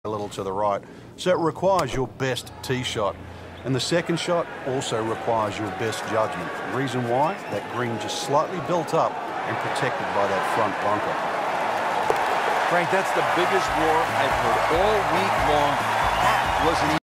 a little to the right. So it requires your best tee shot. And the second shot also requires your best judgment. Reason why? That green just slightly built up and protected by that front bunker. Frank, that's the biggest roar I've heard all week long. That was an